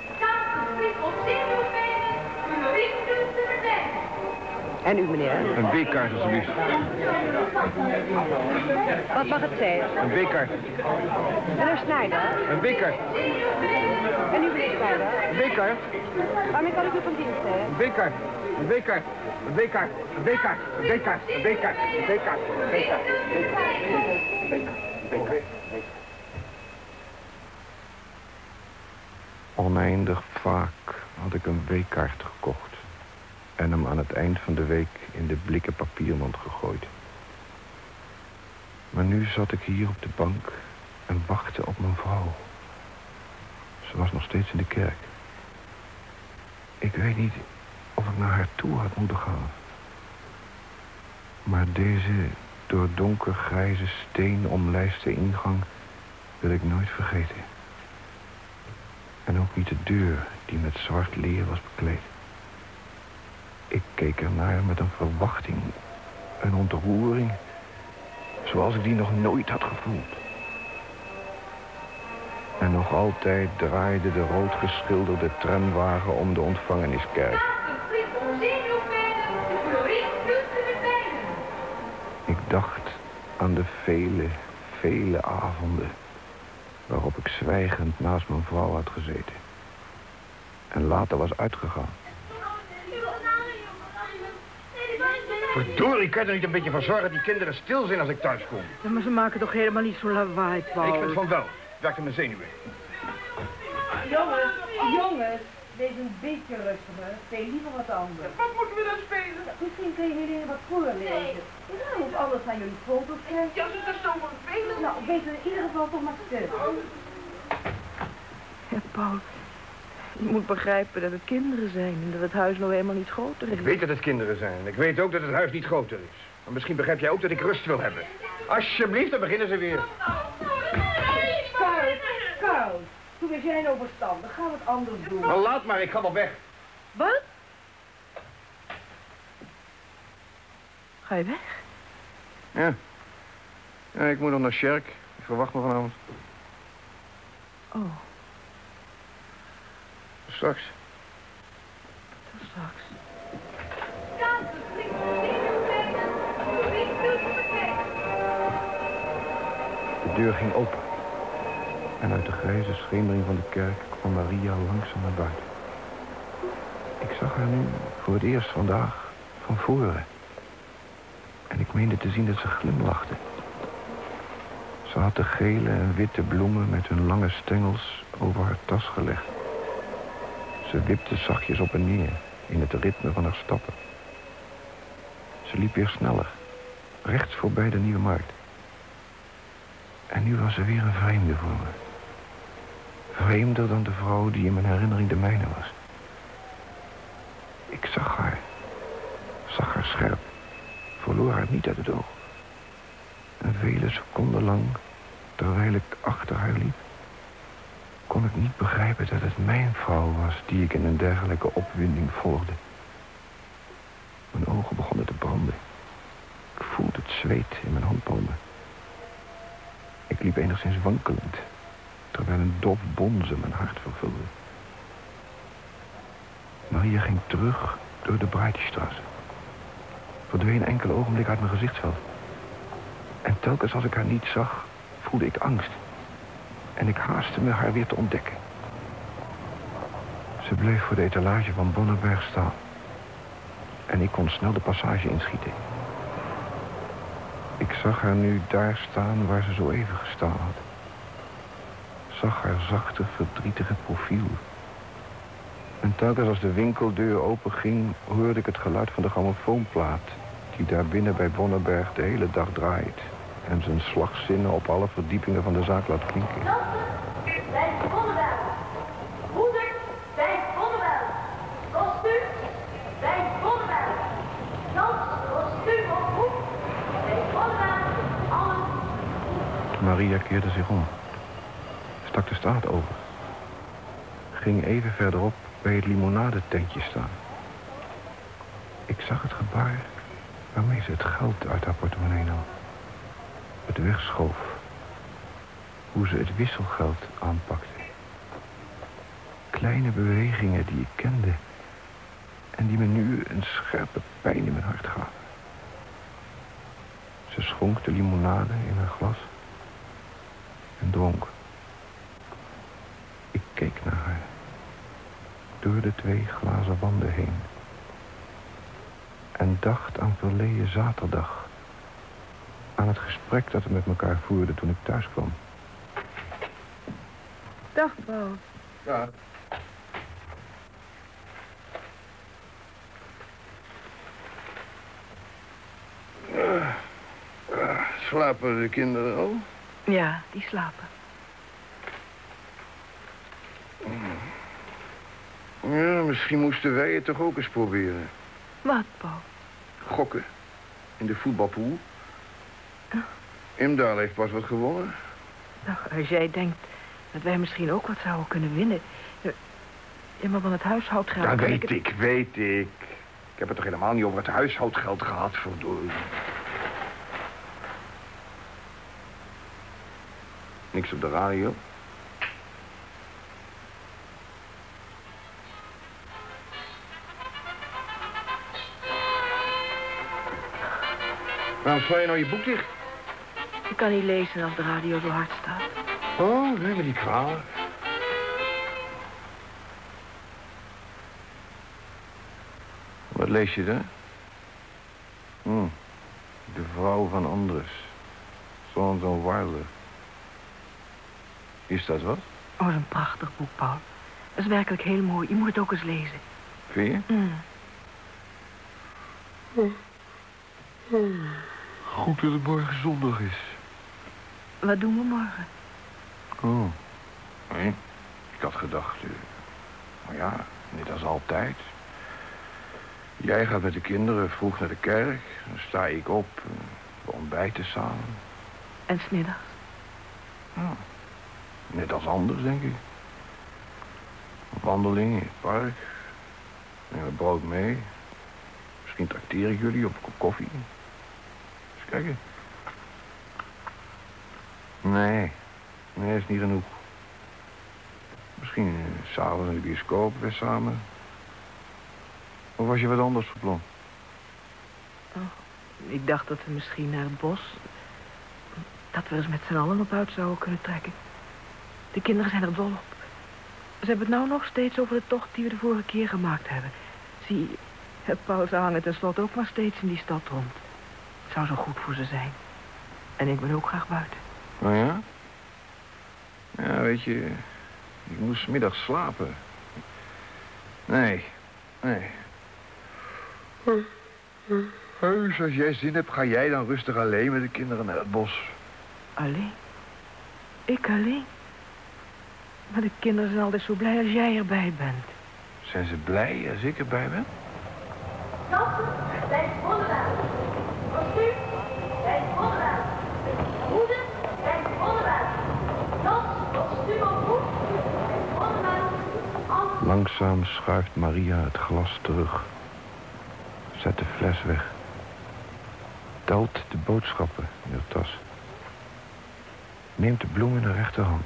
En u, meneer? Een weekkaart, alsjeblieft. Wat mag het zijn? Een weekkaart. Meneer Schneider? Een weekkaart. En u, meneer Schneider? Een weekkaart. Waarmee kan ik u van dienst zijn? Een weekkaart. Een weekkaart. Een weekkaart. Een weekkaart. Een weekkaart. Een weekkaart. Een weekkaart. Een weekkaart. Een weekkaart. Oneindig vaak had ik een weekkaart gekocht en hem aan het eind van de week in de blikken papiermand gegooid. Maar nu zat ik hier op de bank en wachtte op mijn vrouw. Ze was nog steeds in de kerk. Ik weet niet of ik naar haar toe had moeten gaan. Maar deze door donkergrijze steen omlijste ingang wil ik nooit vergeten. En ook niet de deur die met zwart leer was bekleed. Ik keek ernaar met een verwachting, een ontroering, zoals ik die nog nooit had gevoeld. En nog altijd draaide de rood geschilderde tramwagen om de ontvangeniskerk. Ik dacht aan de vele, vele avonden waarop ik zwijgend naast mijn vrouw had gezeten. En later was uitgegaan. Verdorie, kan je er niet een beetje van zorgen dat die kinderen stil zijn als ik thuis kom? Ja, maar ze maken toch helemaal niet zo'n lawaai, Paul? Ik vind van wel. Het werkt aan mijn zenuwen. Jongens, wees een beetje rustiger. Speel liever wat anders. Wat moeten we dan spelen? Misschien kun je jullie wat voorlezen. Ja, of anders zijn jullie foto's krijgen. Ja, ze is zo vervelend. Nou, wees er in ieder geval toch maar stil. Ja, Paul, je moet begrijpen dat het kinderen zijn en dat het huis nou helemaal niet groter is. Ik weet dat het kinderen zijn. Ik weet ook dat het huis niet groter is. Maar misschien begrijp jij ook dat ik rust wil hebben. Alsjeblieft, dan beginnen ze weer. Karl, toen was jij nou verstandig. Gaan we het anders doen. Nou, laat maar, ik ga wel weg. Wat? Ga je weg? Ja. Ja, ik moet nog naar Sjerk. Ik verwacht me vanavond. Oh. Straks. Tot straks. De deur ging open. En uit de grijze schemering van de kerk kwam Maria langzaam naar buiten. Ik zag haar nu voor het eerst vandaag van voren. En ik meende te zien dat ze glimlachte. Ze had de gele en witte bloemen met hun lange stengels over haar tas gelegd. Ze wipte zachtjes op en neer in het ritme van haar stappen. Ze liep weer sneller, rechts voorbij de Nieuwe Markt. En nu was ze weer een vreemde voor me. Vreemder dan de vrouw die in mijn herinnering de mijne was. Ik zag haar scherp, verloor haar niet uit het oog. En vele seconden lang, terwijl ik achter haar liep, kon ik niet begrijpen dat het mijn vrouw was die ik in een dergelijke opwinding volgde. Mijn ogen begonnen te branden. Ik voelde het zweet in mijn handpalmen. Ik liep enigszins wankelend, terwijl een dof bonzen mijn hart vervulde. Maria ging terug door de Breitstraße. Verdween enkele ogenblikken uit mijn gezichtsveld. En telkens als ik haar niet zag, voelde ik angst. En ik haastte me haar weer te ontdekken. Ze bleef voor de etalage van Bonneberg staan. En ik kon snel de passage inschieten. Ik zag haar nu daar staan waar ze zo even gestaan had. Zag haar zachte, verdrietige profiel. En telkens als de winkeldeur openging, hoorde ik het geluid van de grammofoonplaat, die daar binnen bij Bonneberg de hele dag draait en zijn slagzinnen op alle verdiepingen van de zaak laat klinken. Bij Bonneberg. Moeder, bij Bonneberg. Kostuum, bij Bonneberg. Jans, kostuum op hoek. Bij Bonneberg, allen. Maria keerde zich om. Stak de straat over. Ging even verderop bij het limonadetentje staan. Ik zag het gebaar waarmee ze het geld uit haar portemonnee nam. Het wegschoof. Hoe ze het wisselgeld aanpakte. Kleine bewegingen die ik kende. En die me nu een scherpe pijn in mijn hart gaven. Ze schonk de limonade in haar glas. En dronk. Ik keek naar haar. Door de 2 glazen wanden heen. En dacht aan verleden zaterdag. Aan het gesprek dat we met elkaar voerden toen ik thuis kwam. Dag, Paul. Ja. Slapen de kinderen al? Ja, die slapen. Ja, misschien moesten wij het toch ook eens proberen. Wat, Paul? Gokken. In de voetbalpool. Imdaal heeft pas wat gewonnen. Nou, als jij denkt dat wij misschien ook wat zouden kunnen winnen. Ja, maar van het huishoudgeld... Ja, weet ik. Ik heb het toch helemaal niet over het huishoudgeld gehad, verdorie. Niks op de radio. Waarom sla je nou je boek dicht? Ik kan niet lezen als de radio zo hard staat. Oh, neem me niet kwalijk. Wat lees je daar? De vrouw van Andres. Zo'n Wilder. Is dat wat? Oh, dat is een prachtig boek, Paul. Dat is werkelijk heel mooi. Je moet het ook eens lezen. Vind je? Goed dat het morgen zondag is. Wat doen we morgen? Oh, nee. Ik had gedacht, maar ja, net als altijd. Jij gaat met de kinderen vroeg naar de kerk. Dan sta ik op, we ontbijten samen. En 's middags? Ja, net als anders, denk ik. Een wandeling in het park. Neem een brood mee. Misschien trakteer ik jullie op een kop koffie. Eens kijken. Nee, is niet genoeg. Misschien 's avonds in de bioscoop weer samen. Of was je wat anders van plan? Oh, ik dacht dat we misschien naar het bos... dat we eens met z'n allen op uit zouden kunnen trekken. De kinderen zijn er dol op. Ze hebben het nou nog steeds over de tocht die we de vorige keer gemaakt hebben. Zie, Paul, ze hangen tenslotte ook maar steeds in die stad rond. Het zou zo goed voor ze zijn. En ik wil ook graag buiten. Oh ja? Ja, weet je, ik moest 's middags slapen. Nee. Heus, als jij zin hebt, ga jij dan rustig alleen met de kinderen naar het bos. Alleen? Ik alleen? Maar de kinderen zijn altijd zo blij als jij erbij bent. Zijn ze blij als ik erbij ben? Kasten, blijf onderaan. Kostuum, blijf onderaan. Hoeden, blijf onderaan. Das, kostuum op hoed, blijf onderaan. Langzaam schuift Maria het glas terug. Zet de fles weg. Telt de boodschappen in de tas. Neemt de bloem in de rechterhand.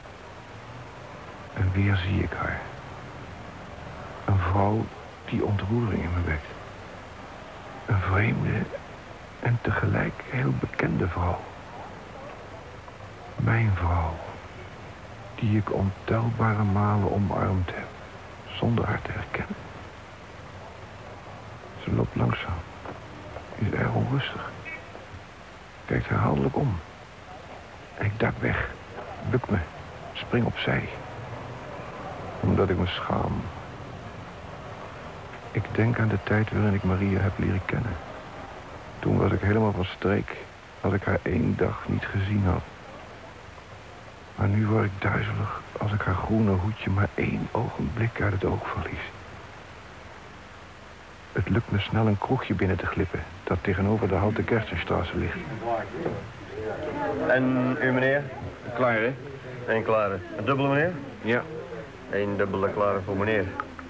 En weer zie ik haar. Een vrouw die ontroering in me wekt. Een vreemde en tegelijk heel bekende vrouw. Mijn vrouw. Die ik ontelbare malen omarmd heb. Zonder haar te herkennen. Ze loopt langzaam. Is erg onrustig. Kijkt herhaaldelijk om. En ik duik weg. Buk me. Spring opzij. Omdat ik me schaam. Ik denk aan de tijd waarin ik Maria heb leren kennen. Toen was ik helemaal van streek. Als ik haar 1 dag niet gezien had. Maar nu word ik duizelig als ik haar groene hoedje maar 1 ogenblik uit het oog verlies. Het lukt me snel een kroegje binnen te glippen dat tegenover de Houten Kerstenstraße ligt. En u, meneer? Klaar, hè? 1 klare. Een dubbele, meneer? Ja. 1 dubbele klare voor meneer.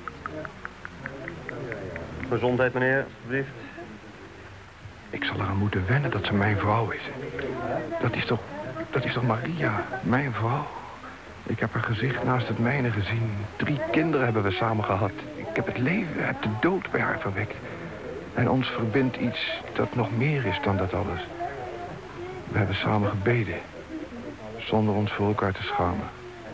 Gezondheid, meneer, alsjeblieft. Ik zal eraan moeten wennen dat ze mijn vrouw is. Dat is toch Maria, mijn vrouw? Ik heb haar gezicht naast het mijne gezien. 3 kinderen hebben we samen gehad. Ik heb het leven, heb de dood bij haar verwekt. En ons verbindt iets dat nog meer is dan dat alles. We hebben samen gebeden. Zonder ons voor elkaar te schamen.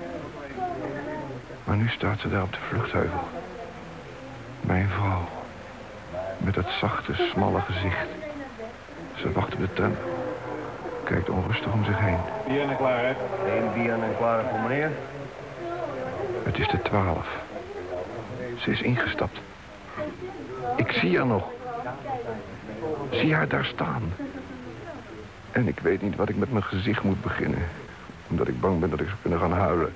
Maar nu staat ze daar op de vluchtheuvel. Mijn vrouw. Met dat zachte, smalle gezicht. Ze wacht op de tram. Kijkt onrustig om zich heen. Bier en klaar, hè? 1 bier en klaar voor meneer. Het is de 12. Ze is ingestapt. Ik zie haar nog. Zie haar daar staan. En ik weet niet wat ik met mijn gezicht moet beginnen. Omdat ik bang ben dat ik zou kunnen gaan huilen.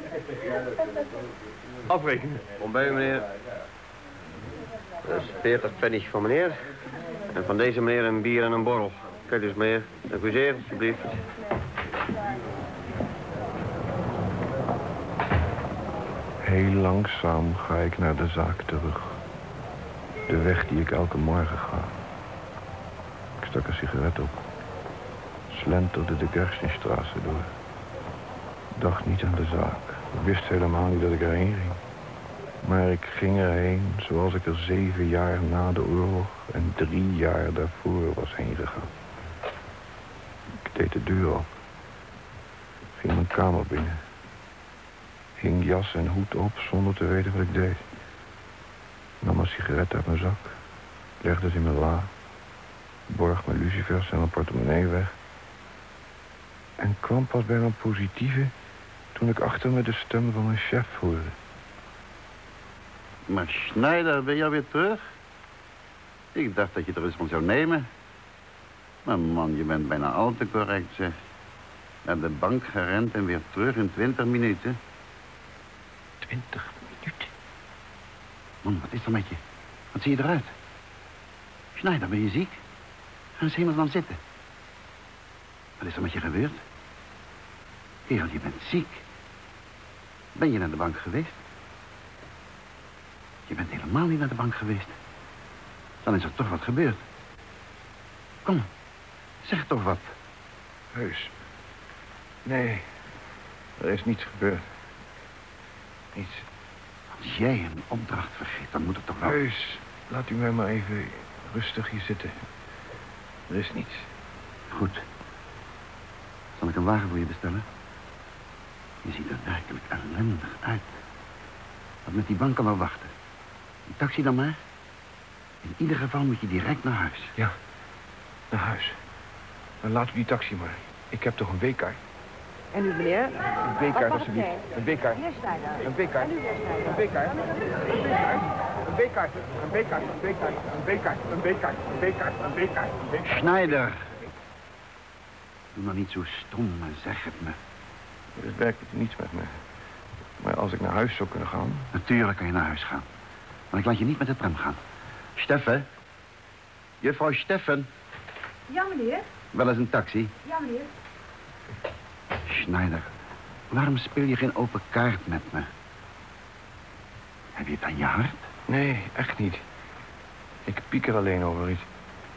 Afrekenen. Kom bij u, meneer. Dat is 40 pennies van meneer. En van deze meneer een bier en een borrel. Kijk dus, meneer. Dank u zeer, alsjeblieft. Heel langzaam ga ik naar de zaak terug. De weg die ik elke morgen ga. Ik stak een sigaret op. Slenterde de Gerstenstraße door. Dacht niet aan de zaak. Ik wist helemaal niet dat ik erheen ging. Maar ik ging erheen zoals ik er 7 jaar na de oorlog en 3 jaar daarvoor was heen gegaan. Ik deed de deur op. Ging mijn kamer binnen. Hing jas en hoed op zonder te weten wat ik deed. Nam een sigaret uit mijn zak. Legde het in mijn la. Borg mijn lucifers en mijn portemonnee weg. En kwam pas bij mijn positieve toen ik achter me de stem van mijn chef hoorde. Maar Schneider, ben je alweer terug? Ik dacht dat je er eens van zou nemen. Maar man, je bent bijna al te correct, zeg. Naar de bank gerend en weer terug in 20 minuten. 20 minuten? Man, wat is er met je? Wat zie je eruit? Schneider, ben je ziek? Ga eens helemaal dan zitten. Wat is er met je gebeurd? Kerel, je bent ziek. Ben je naar de bank geweest? Je bent helemaal niet naar de bank geweest. Dan is er toch wat gebeurd. Kom, zeg toch wat. Heus. Nee, er is niets gebeurd. Niets. Als jij een opdracht vergeet, dan moet het toch wel... Heus, laat u mij maar even rustig hier zitten. Er is niets. Goed. Zal ik een wagen voor je bestellen? Je ziet er werkelijk ellendig uit. Wat met die bank kan wel wachten. Een taxi dan maar? In ieder geval moet je direct naar huis. Ja, naar huis. Dan laten we die taxi maar. Ik heb toch een weekkaart. En u, meneer? Een weekkaart, alsjeblieft. Een weekkaart. Meneer Schneider. Een weekkaart. Een weekkaart. Een weekkaart. Een weekkaart. Een weekkaart. Een weekkaart. Een weekkaart. Een weekkaart. Een weekkaart. Een weekkaart. Schneider. Doe maar niet zo stom en zeg het me. Er is werkelijk niets met me. Maar als ik naar huis zou kunnen gaan... Natuurlijk kan je naar huis gaan. Maar ik laat je niet met de tram gaan. Steffen? Juffrouw Steffen? Ja, meneer. Wel eens een taxi? Ja, meneer. Schneider, waarom speel je geen open kaart met me? Heb je het aan je hart? Nee, echt niet. Ik pieker alleen over iets.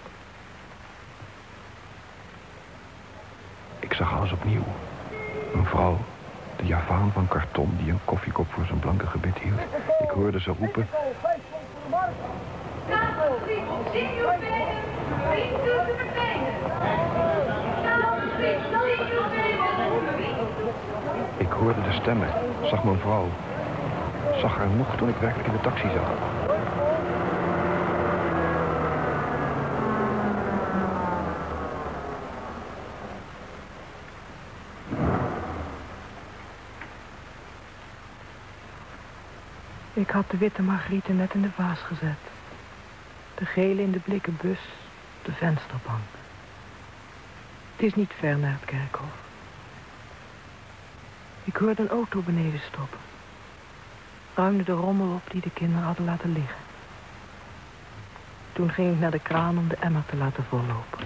Ik zag alles opnieuw. Een vrouw, de Javaan van karton, die een koffiekop voor zijn blanke gebit hield. Ik hoorde ze roepen... Ik hoorde de stemmen, zag mijn vrouw. Zag haar nog toen ik werkelijk in de taxi zat. Ik had de witte margrieten net in de vaas gezet. De gele in de blikken bus op de vensterbank. Het is niet ver naar het kerkhof. Ik hoorde een auto beneden stoppen. Ruimde de rommel op die de kinderen hadden laten liggen. Toen ging ik naar de kraan om de emmer te laten vollopen.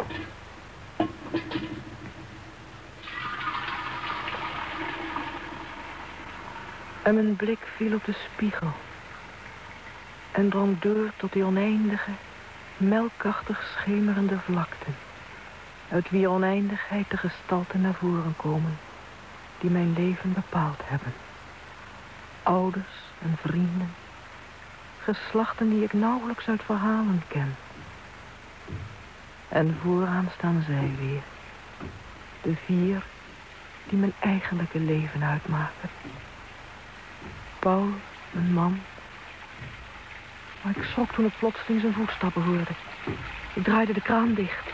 En mijn blik viel op de spiegel. En drong door tot die oneindige, melkachtig schemerende vlakten. Uit wier oneindigheid de gestalten naar voren komen, die mijn leven bepaald hebben. Ouders en vrienden, geslachten die ik nauwelijks uit verhalen ken. En vooraan staan zij weer, de 4 die mijn eigenlijke leven uitmaken. Paul, mijn man. Maar ik schrok toen ik plotseling zijn voetstappen hoorde. Ik draaide de kraan dicht.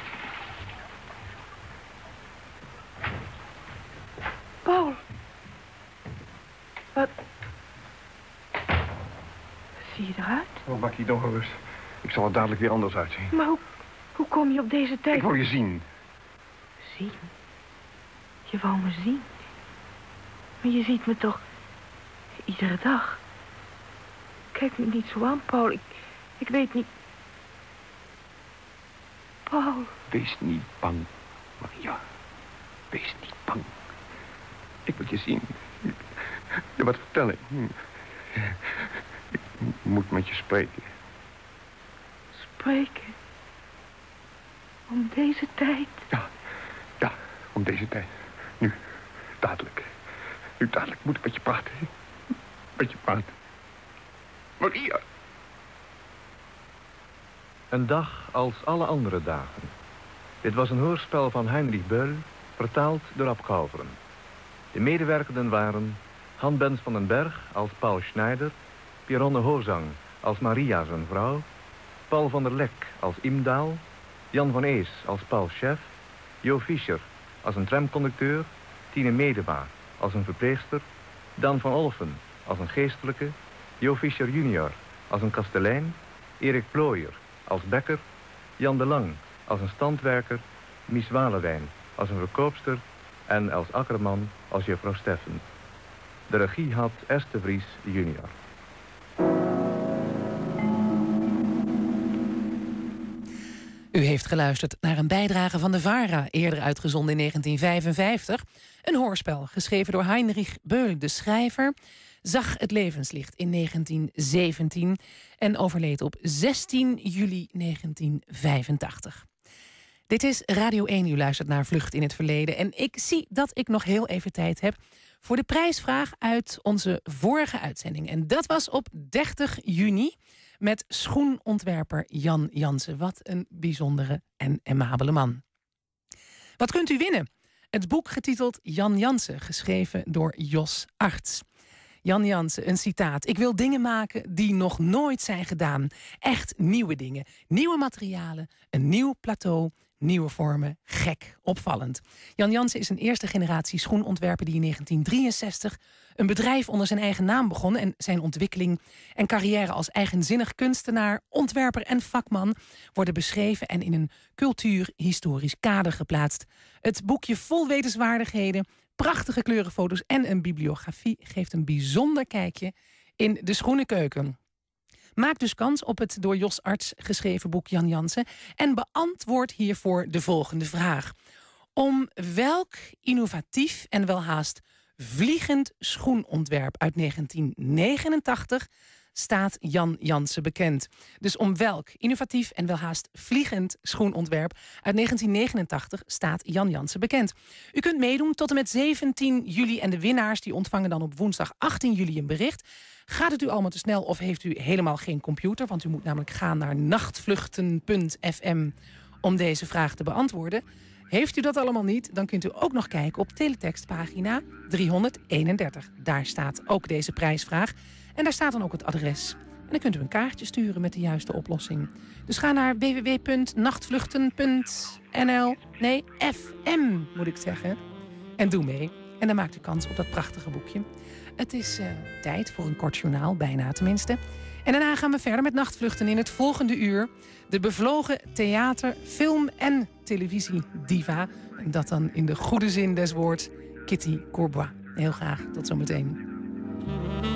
Paul. Wat? Zie je eruit? Oh, maak je dan gerust. Ik zal er dadelijk weer anders uitzien. Maar hoe kom je op deze tijd? Ik wil je zien. Zien? Je wou me zien? Maar je ziet me toch iedere dag? Kijk me niet zo aan, Paul. Ik weet niet... Paul. Wees niet bang, Maria. Wees niet bang. Ik wil je zien. Je wat vertellen. Ik moet met je spreken. Spreken? Om deze tijd? Ja, om deze tijd. Nu, dadelijk. Nu dadelijk moet ik met je praten. Met je praten. Maria. Een dag als alle andere dagen. Dit was een hoorspel van Heinrich Böll, vertaald door Ab Kalveren. De medewerkenden waren Han Bens van den Berg als Paul Schneider, Pierronne Hozang als Maria zijn vrouw, Paul van der Lek als Imdaal, Jan van Ees als Paul Chef, Jo Fischer als een tramconducteur, Tine Medema als een verpleegster, Dan van Olfen als een geestelijke, Jo Fischer junior als een kastelein, Erik Plooier als bekker, Jan de Lang als een standwerker, Mies Walewijn als een verkoopster en Els Akkerman als juffrouw Steffen. De regie had S. de Vries junior. U heeft geluisterd naar een bijdrage van de VARA, eerder uitgezonden in 1955. Een hoorspel geschreven door Heinrich Böll, de schrijver, zag het levenslicht in 1917 en overleed op 16 juli 1985. Dit is Radio 1, u luistert naar Vlucht in het Verleden. En ik zie dat ik nog heel even tijd heb voor de prijsvraag uit onze vorige uitzending. En dat was op 30 juni met schoenontwerper Jan Jansen. Wat een bijzondere en amabele man. Wat kunt u winnen? Het boek getiteld Jan Jansen, geschreven door Jos Arts. Jan Jansen, een citaat. Ik wil dingen maken die nog nooit zijn gedaan. Echt nieuwe dingen. Nieuwe materialen, een nieuw plateau, nieuwe vormen. Gek, opvallend. Jan Jansen is een eerste generatie schoenontwerper die in 1963 een bedrijf onder zijn eigen naam begon en zijn ontwikkeling en carrière als eigenzinnig kunstenaar, ontwerper en vakman worden beschreven en in een cultuurhistorisch kader geplaatst. Het boekje vol wetenswaardigheden, prachtige kleurenfoto's en een bibliografie geeft een bijzonder kijkje in de schoenenkeuken. Maak dus kans op het door Jos Arts geschreven boek Jan Jansen en beantwoord hiervoor de volgende vraag. Om welk innovatief en welhaast vliegend schoenontwerp uit 1989 staat Jan Jansen bekend? Dus om welk innovatief en welhaast vliegend schoenontwerp uit 1989 staat Jan Jansen bekend? U kunt meedoen tot en met 17 juli en de winnaars die ontvangen dan op woensdag 18 juli een bericht. Gaat het u allemaal te snel of heeft u helemaal geen computer? Want u moet namelijk gaan naar nachtvluchten.fm om deze vraag te beantwoorden. Heeft u dat allemaal niet, dan kunt u ook nog kijken op teletextpagina 331. Daar staat ook deze prijsvraag. En daar staat dan ook het adres. En dan kunt u een kaartje sturen met de juiste oplossing. Dus ga naar www.nachtvluchten.nl. Nee, FM moet ik zeggen. En doe mee. En dan maakt u kans op dat prachtige boekje. Het is tijd voor een kort journaal, bijna tenminste. En daarna gaan we verder met Nachtvluchten in het volgende uur. De bevlogen theater, film en televisiediva. En dat dan in de goede zin des woords, Kitty Courbois. Heel graag, tot zometeen.